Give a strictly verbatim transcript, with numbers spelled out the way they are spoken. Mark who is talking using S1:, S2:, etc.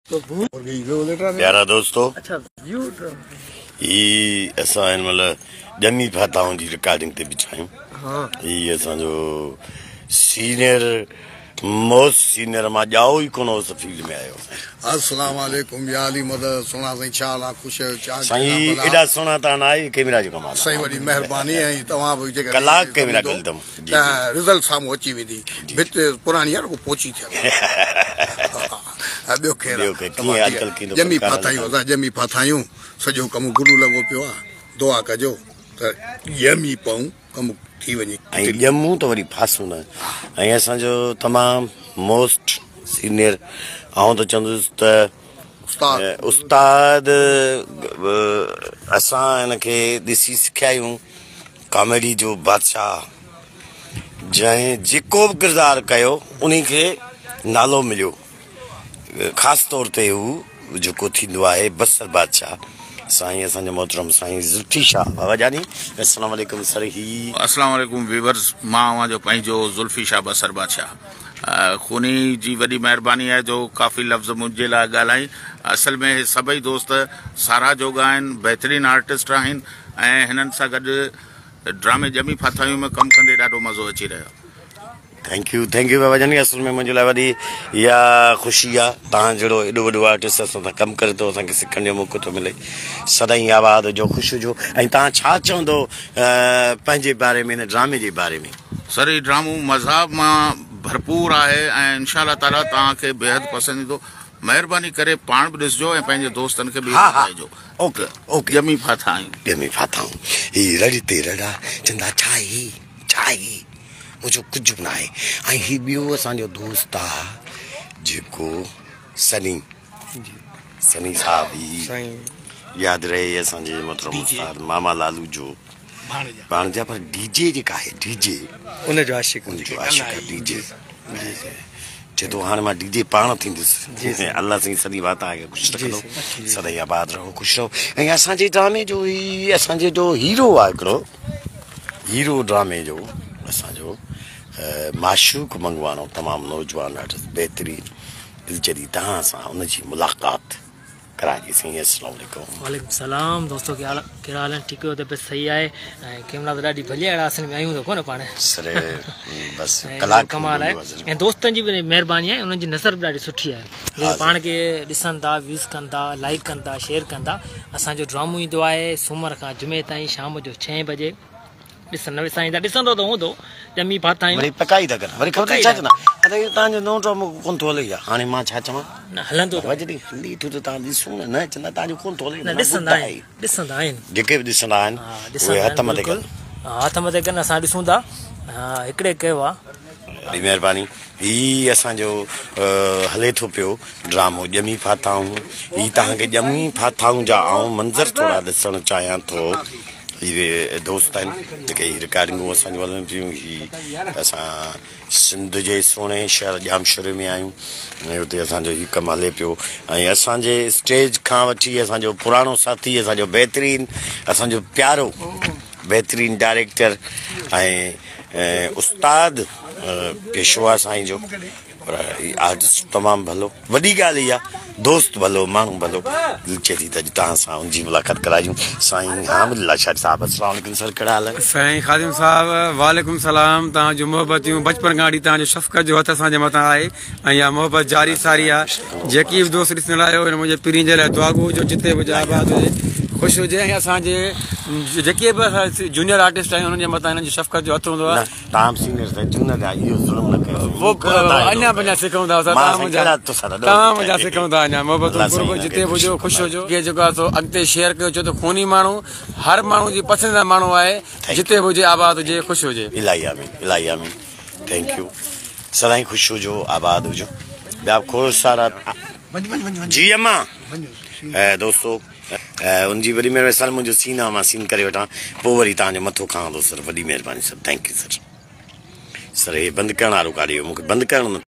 S1: प्यारा दोस्तों, ये असा मतलब जम्मी फाता आहियूं जी रिकॉर्डिंग ते बिछायूं। ये असांजो सीनियर मोस्ट सीनियर मां जाओ ही कोन उस फील्ड में आयो।
S2: अस्सलाम वालेकुम या अली मदद सुना सही चाल खुश चाल
S1: सही एडा सुना ता ना आई कैमरा जो कमाल
S2: सही वडी मेहरबानी है तवा भी जे
S1: कलाक कैमरा गलदम
S2: रिजल्ट सामो अची वेंदी बित पुरानी यार को पहुंची थे अबियो खेर
S1: आजकल की
S2: जमी फाथायूं असा जमी फाथायूं सजो कम गुरु लगो पियो दुआ कजो त यमी पाऊं कम थी वनी
S1: जम्मू तो वरी फासू ना ऐं असांजो तमाम मोस्ट सीनियर आऊं तो चंदुस त उस्ताद असां इनखे ॾिसी सिखियायूं कॉमेडी जो बादशाह जंहिं जेको बि किरदारु कयो उन खे नालो मिलियो। ख़ासि तौर ते हू जेको थींदो आहे बसर बादशाह साईं असांजो मोहतरम साईं जुल्फी शाह बाबा जानी। अस्सलाम वालेकुम सर ही
S3: अस्सलाम वालेकुम व्यूअर्स, मां आवां जो पंहिंजो जुल्फी शाह बसर बादशाह खूनी जी वॾी महिरबानी है जो काफ़ी लफ़्ज़ मुझे लाइ ॻाल्हाई। असल में सभई दोस्त सारा जोगा आहिनि, बहितरीन आर्टिस्ट आहिनि ऐं हिननि सां गॾु ड्रामे जमी फाथायूं में कमु कंदे ॾाढो मज़ो अची रहियो।
S1: थैंक यू थैंक यू बाबा जानी। असल में मुंहिंजे लाइ वॾी इहा ख़ुशी आहे तव्हां जहिड़ो एॾो वॾो आर्टिस्ट असां सां कमु करे थो, असांखे सिखण जो मौक़ो थो मिले। सदाईं आबाद जो ख़ुशि हुजो। ऐं तव्हां छा चवंदो पंहिंजे बारे में हिन ड्रामे जे बारे में?
S3: सर ही ड्रामो मज़ाक़ मां भरपूर आहे ऐं इंशाअल्लाह ताला तव्हांखे बेहद पसंदि ईंदो। महिरबानी करे पाण बि ॾिसजो ऐं पंहिंजे दोस्तनि खे बि ॿुधाइजो।
S1: ओके ओके
S3: जमी फाथा आहियूं
S1: जमी फाथा आहियूं ही रड़ी ते रड़ा चंदा छा ही छा ही मुझो कुछ बि न आहे। ऐं ही ॿियो असांजो दोस्त आहे जेको सनी सनी साहब ही यादि रहे असांजे मोहतरम उस्ताद मामा लालू जो भाणजा पर डीजे जेका आहे डीजे
S4: उनजो आशिक़
S1: उनजो आशिक़ आहे डीजे चए थो हाणे मां डीजे पाण थींदुसि। अल्लाह साईं सॼी बात आहे ख़ुशि रखंदो, सदाईं आबाद रहो ख़ुशि रहो। ऐं असांजे ड्रामे जो ही असांजे जो हीरो आहे हिकिड़ो हीरो ड्रामे जो असांजो माशूक मंगवानो तमामु नौजवान आर्टिस्ट बहितरीन दिलचरी तव्हां सां उनजी मुलाक़ात कराइजे। साईं अस्सलाम वालेकुम।
S4: वालेकुम सलाम दोस्तों, क्या हाल कहिड़ा हाल आहिनि? ठीकु हो त बसि सही आहे। ऐं कैमरा त ॾाढी भली अहिड़ा असल में आहियूं त कोन पाण
S1: सरे बसि कलाक
S4: कमाल आहे। ऐं दोस्तनि जी बि महिरबानी आहे, उन्हनि जी नज़र बि ॾाढी सुठी आहे। पाण खे ॾिसनि था, व्यूज़ कनि था, लाइक कनि था, शेयर कनि था। असांजो ड्रामो ईंदो आहे सूमर खां जुमे ताईं शाम जो छहें बजे। ॾिसंदो साईं त ॾिसंदो त हूंदो जमी फाथा आहियूं
S1: वरी पकाई था कनि वरी ख़बर छा चवंदा अरे तव्हांजो नओं ड्रामो कोन थो हले या हाणे मां छा चवां
S4: न हलंदो
S1: वजड़ी हली थो त तव्हां ॾिसूं न चवंदा तव्हांजो कोन थो हले।
S4: न ॾिसंदा आहिनि ॾिसंदा आहिनि
S1: जेके बि ॾिसंदा आहिनि उहे हथ मथे कनि
S4: हथ मथे कनि असां ॾिसूं था। हा हिकिड़े कयो आहे
S1: वॾी महिरबानी। ही असांजो हले थो पियो ड्रामो जमी फाथाऊं। ही तव्हांखे जमी फाथाऊं जा आऊं मंज़र थोरा ॾिसणु चाहियां थो। ये दोस्त आहिनि जेके ही रिकॉर्डिंगूं असांजूं हलनि पियूं। ही असां सिंध जे सुहिणे शहर जामशोरे में आहियूं ऐं हुते असांजो ही कमु हले पियो। ऐं असांजे स्टेज खां वठी असांजो पुराणो साथी असांजो बहितरीन असांजो प्यारो बहितरीन डायरेक्टर ऐं उस्ताद पेशवा साईं जो पर आर्टिस्ट तमामु भलो। वॾी ॻाल्हि इहा दोस्त भलो माण्हू भलो चए थी त तव्हां सां उनजी मुलाक़ात करायूं। साईं हामिदुल्ला शाह साहब अस्सलाम वालेकुम सर कहिड़ा हाल?
S5: साईं ख़ादिम साहब वालेकुम सलाम। तव्हांजो मोहबतियूं बचपन खां वठी तव्हांजो शफ़क़त जो हथ असांजे मथां आहे ऐं इहा मोहबत जारी सारी आहे। जेकी बि दोस्त ॾिसण आयो हिन मुंहिंजे पीढ़ी जे लाइ दुआ हुजो जिते बि आबाद हुजे ख़ुशि हुजे। ऐं असांजे जेके बि जूनियर आर्टिस्ट आहिनि हुननि जे मथां हिननि जी शफ़क़त जो हथ हूंदो आहे।
S1: तव्हां सीनियर जूनियर
S5: अञा अञा सिखूं था तव्हां मुंहिंजा सिखूं था अञा मोहबत जिते बि हुजो ख़ुशि हुजो। जेको आहे सो अॻिते शेयर कयो छो त खूनी माण्हू हर माण्हू जी पसंदीदा माण्हू आहे। जिते बि हुजे आबाद हुजे ख़ुशि हुजे।
S1: इलाही आमीन इलाही आमीन थैंक यू। सदाईं ख़ुशि हुजो आबाद हुजो। ॿिया खोड़ सारा जी अम्मा दोस्तो उनजी वॾी महिरबानी। सर मुंहिंजो सीन आहे मां सीन करे वठां पोइ वरी तव्हांजो मथो खां थो सर। वॾी महिरबानी sir thank you sir. Sir हे बंदि करण वारो काॾे मूंखे बंदि करणु